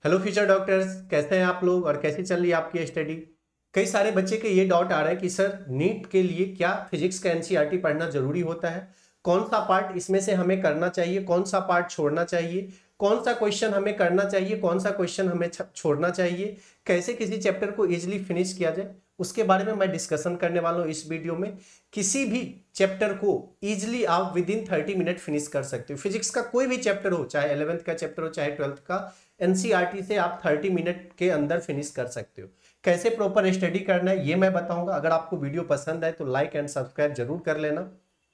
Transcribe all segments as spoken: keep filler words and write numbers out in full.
Hello future doctors, कैसे हैं आप लोग और कैसी चल रही है आपकी स्टडी। कई सारे बच्चे के ये डाउट आ रहा है कि सर नीट के लिए क्या फिजिक्स का एनसीईआरटी पढ़ना जरूरी होता है, कौन सा पार्ट इसमें से हमें करना चाहिए, कौन सा पार्ट छोड़ना चाहिए, कौन सा क्वेश्चन हमें करना चाहिए, कौन सा क्वेश्चन हमें छोड़ना चाहिए, कैसे किसी चैप्टर को इजिली फिनिश किया जाए, उसके बारे में मैं डिस्कशन करने वाला हूँ इस वीडियो में। किसी भी चैप्टर को इजिली आप within thirty minute finish कर सकते हो। फिजिक्स का कोई भी चैप्टर हो, चाहे इलेवेंथ का चैप्टर हो चाहे ट्वेल्थ का, एनसीईआरटी से आप थर्टी मिनट के अंदर फिनिश कर सकते हो। कैसे प्रॉपर स्टडी करना है ये मैं बताऊंगा। अगर आपको वीडियो पसंद आए तो लाइक एंड सब्सक्राइब जरूर कर लेना।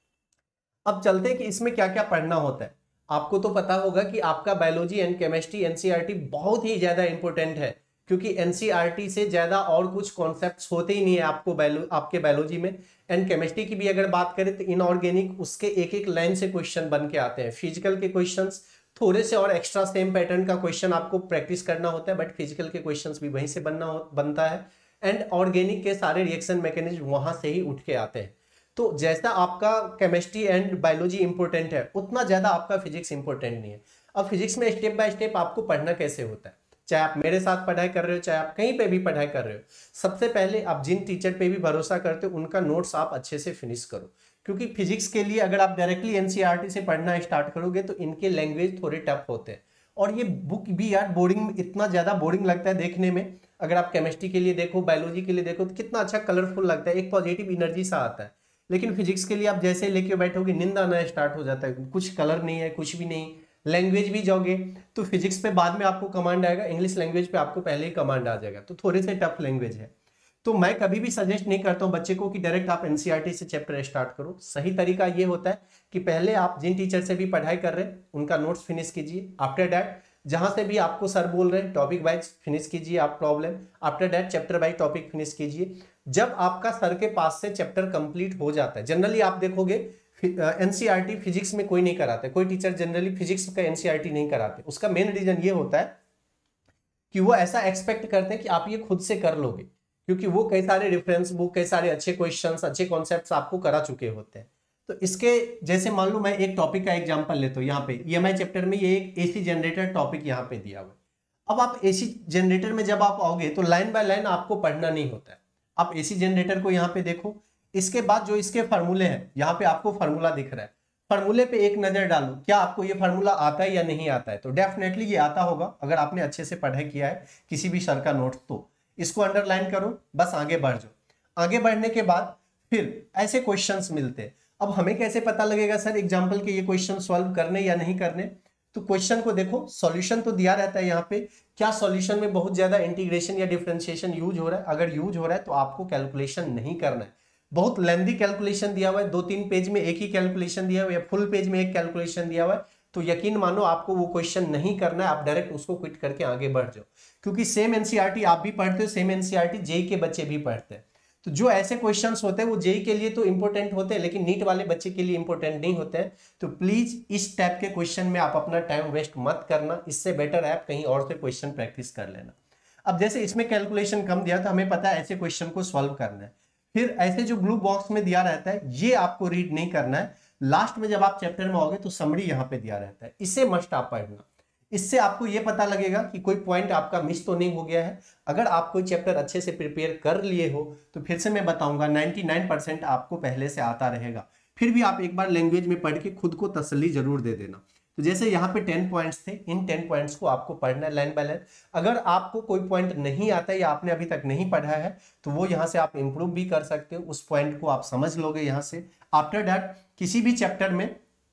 अब चलते हैं कि इसमें क्या क्या पढ़ना होता है। आपको तो पता होगा कि आपका बायोलॉजी एंड केमिस्ट्री एनसीईआरटी बहुत ही ज्यादा इंपॉर्टेंट है, क्योंकि एनसीईआरटी से ज्यादा और कुछ कॉन्सेप्ट्स होते ही नहीं है आपको बायो आपके बायोलॉजी में। एंड केमिस्ट्री की भी अगर बात करें तो इनऑर्गेनिक उसके एक एक लाइन से क्वेश्चन बन के आते हैं। फिजिकल के क्वेश्चंस थोड़े से और एक्स्ट्रा सेम पैटर्न का क्वेश्चन आपको प्रैक्टिस करना होता है, बट फिजिकल के क्वेश्चंस भी वहीं से बनना हो, बनता है। एंड ऑर्गेनिक के सारे रिएक्शन मैकेनिज्म वहां से ही उठ के आते हैं। तो जैसा आपका केमिस्ट्री एंड बायोलॉजी इंपॉर्टेंट है, उतना ज्यादा आपका फिजिक्स इंपॉर्टेंट नहीं है। अब फिजिक्स में स्टेप बाय स्टेप आपको पढ़ना कैसे होता है, चाहे आप मेरे साथ पढ़ाई कर रहे हो चाहे आप कहीं पे भी पढ़ाई कर रहे हो, सबसे पहले आप जिन टीचर पे भी भरोसा करते हो उनका नोट्स आप अच्छे से फिनिश करो। क्योंकि फिजिक्स के लिए अगर आप डायरेक्टली एनसीईआरटी से पढ़ना स्टार्ट करोगे तो इनके लैंग्वेज थोड़े टफ होते हैं, और ये बुक भी यार बोरिंग, इतना ज्यादा बोरिंग लगता है देखने में। अगर आप केमिस्ट्री के लिए देखो, बायोलॉजी के लिए देखो तो कितना अच्छा कलरफुल लगता है, एक पॉजिटिव एनर्जी सा आता है। लेकिन फिजिक्स के लिए आप जैसे लेके बैठोगे नींद आना स्टार्ट हो जाता है, कुछ कलर नहीं है, कुछ भी नहीं। लैंग्वेज भी जाओगे तो फिजिक्स पे बाद में आपको कमांड आएगा, इंग्लिश लैंग्वेज पे आपको पहले ही कमांड आ जाएगा, तो थोड़े से टफ लैंग्वेज है। तो मैं कभी भी सजेस्ट नहीं करता हूं बच्चे को कि डायरेक्ट आप एनसीईआरटी से चैप्टर स्टार्ट करो। सही तरीका ये होता है कि पहले आप जिन टीचर से भी पढ़ाई कर रहे हैं उनका नोट्स फिनिश कीजिए। आफ्टर दैट जहां से भी आपको सर बोल रहे हैं टॉपिक वाइज फिनिश कीजिए आप problem. After that chapter wise topic finish कीजिए। जब आपका सर के पास से चैप्टर कंप्लीट हो जाता है, जनरली आप देखोगे एनसीईआरटी फिजिक्स में कोई नहीं कराते, कोई टीचर जनरली फिजिक्स का एनसीईआरटी नहीं कराते। उसका मेन रीजन ये होता है कि वो ऐसा एक्सपेक्ट करते हैं कि आप ये खुद से कर लोगे, क्योंकि वो कई सारे रेफरेंस बुक, कई सारे अच्छे क्वेश्चंस, अच्छे कॉन्सेप्ट्स आपको करा चुके होते हैं। तो इसके जैसे मान लो मैं एक टॉपिक का एग्जांपल लेता हूँ, यहाँ पे ईएमआई चैप्टर में ये एक एसी जनरेटर टॉपिक यहाँ पे दिया हुआ है। अब आप एसी जनरेटर में जब आप आओगे तो लाइन बाय लाइन आपको पढ़ना नहीं होता है। आप एसी जनरेटर को यहाँ पे देखो, इसके बाद जो इसके फार्मूले हैं, यहाँ पे आपको फार्मूला दिख रहा है, फार्मूले पे एक नजर डालो, क्या आपको ये फार्मूला आता है या नहीं आता है। तो डेफिनेटली ये आता होगा अगर आपने अच्छे से पढ़ाई किया है किसी भी सर का नोट, तो इसको अंडरलाइन करो, बस आगे बढ़ जाओ। आगे बढ़ने के बाद फिर ऐसे क्वेश्चंस मिलते हैं। अब हमें कैसे पता लगेगा सर एग्जाम्पल के ये क्वेश्चन सॉल्व करने या नहीं करने। तो क्वेश्चन को देखो, सॉल्यूशन तो दिया रहता है यहाँ पे, क्या सॉल्यूशन में बहुत ज्यादा इंटीग्रेशन या डिफरेंशिएशन यूज हो रहा है। अगर यूज हो रहा है तो आपको कैलकुलेशन नहीं करना है। बहुत लेंथी कैलकुलेशन दिया हुआ है, दो तीन पेज में एक ही कैलकुलेशन दिया हुआ है या फुल पेज में एक कैलकुलेशन दिया हुआ है, तो यकीन मानो आपको वो क्वेश्चन नहीं करना है। आप डायरेक्ट उसको क्विट करके आगे बढ़ जाओ, क्योंकि सेम एनसीईआरटी आप भी पढ़ते हो, सेम एनसीईआरटी जेई के बच्चे भी पढ़ते हैं। तो जो ऐसे क्वेश्चंस होते हैं वो जेई के लिए तो इंपॉर्टेंट होते हैं, लेकिन नीट वाले बच्चे के लिए इंपॉर्टेंट नहीं होते हैं। तो प्लीज इस टाइप के क्वेश्चन में आप अपना टाइम वेस्ट मत करना, इससे बेटर है आप कहीं और से क्वेश्चन प्रैक्टिस कर लेना। अब जैसे इसमें कैलकुलेशन कम दिया तो हमें पता है ऐसे क्वेश्चन को सॉल्व करना है। फिर ऐसे जो ब्लू बॉक्स में दिया रहता है ये आपको रीड नहीं करना है। लास्ट में जब आप चैप्टर में आओगे तो समरी यहाँ पे दिया रहता है, इसे मस्ट आप पढ़ना। इससे आपको ये पता लगेगा कि कोई पॉइंट आपका मिस तो नहीं हो गया है। अगर आप कोई चैप्टर अच्छे से प्रिपेयर कर लिए हो तो फिर से मैं बताऊंगा निन्यानवे परसेंट आपको पहले से आता रहेगा। फिर भी आप एक बार लैंग्वेज में पढ़ के खुद को तसल्ली जरूर दे देना। तो जैसे यहाँ पे टेन पॉइंट्स थे, इन टेन पॉइंट्स को आपको पढ़ना है लाइन बाय लाइन। अगर आपको कोई पॉइंट नहीं आता है या आपने अभी तक नहीं पढ़ा है तो वो यहाँ से आप इंप्रूव भी कर सकते हो, उस पॉइंट को आप समझ लोगे यहाँ से। आफ्टर दैट किसी भी चैप्टर में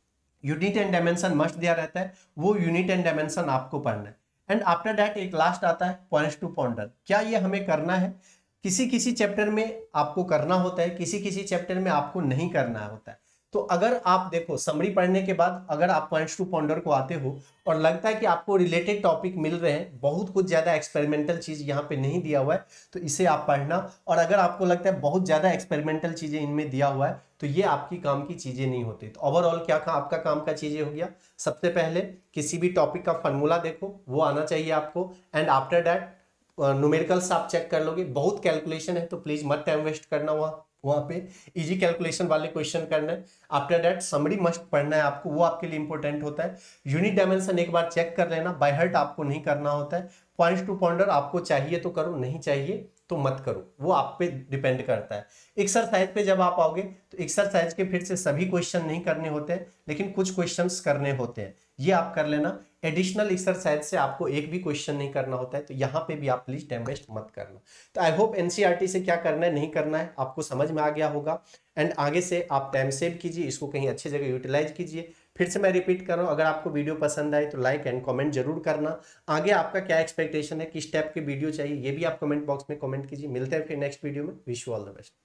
यूनिट एंड डायमेंशन मस्ट दिया रहता है, वो यूनिट एंड डायमेंशन आपको पढ़ना है। एंड आफ्टर दैट एक लास्ट आता है पॉइंट्स टू पॉन्डर, क्या ये हमें करना है। किसी किसी चैप्टर में आपको करना होता है, किसी किसी चैप्टर में आपको नहीं करना होता है। तो अगर आप देखो समरी पढ़ने के बाद अगर आप पॉइंट्स टू पॉन्डर को आते हो और लगता है कि आपको रिलेटेड टॉपिक मिल रहे हैं, बहुत कुछ ज्यादा एक्सपेरिमेंटल चीज यहाँ पे नहीं दिया हुआ है, तो इसे आप पढ़ना। और अगर आपको लगता है बहुत ज्यादा एक्सपेरिमेंटल चीजें इनमें दिया हुआ है तो ये आपकी काम की चीजें नहीं होती। तो ओवरऑल क्या का आपका काम का चीजें हो गया, सबसे पहले किसी भी टॉपिक का फॉर्मूला देखो, वो आना चाहिए आपको। एंड आफ्टर दैट न्यूमेरिकल्स आप चेक कर लोगे, बहुत कैलकुलेशन है तो प्लीज मत टाइम वेस्ट करना वहाँ वहां पे इजी कैलकुलेशन वाले क्वेश्चन करना है। आफ्टर दैट समरी मस्ट पढ़ना है आपको, वो आपके लिए इंपॉर्टेंट होता है। यूनिट डायमेंशन एक बार चेक कर लेना, बाय हार्ट आपको नहीं करना होता है। पॉइंट्स टू पॉन्डर आपको चाहिए तो करो, नहीं चाहिए तो मत करो, वो आप पे डिपेंड करता है। एक्सरसाइज पे जब आप आओगे तो एक्सरसाइज के फिर से सभी क्वेश्चन नहीं करने होते हैं, लेकिन कुछ क्वेश्चंस करने होते हैं, ये आप कर लेना। एडिशनल एक्सरसाइज से आपको एक भी क्वेश्चन नहीं करना होता है, तो यहाँ पे भी आप प्लीज टाइम वेस्ट मत करना। तो आई होप एनसीईआरटी से क्या करना है नहीं करना है आपको समझ में आ गया होगा, एंड आगे से आप टाइम सेव कीजिए, इसको कहीं अच्छी जगह यूटिलाइज कीजिए। फिर से मैं रिपीट कर रहा हूँ, अगर आपको वीडियो पसंद आए तो लाइक एंड कमेंट जरूर करना। आगे आपका क्या एक्सपेक्टेशन है, किस टाइप की वीडियो चाहिए, ये भी आप कमेंट बॉक्स में कमेंट कीजिए। मिलते हैं फिर नेक्स्ट वीडियो में। Wish you all the best.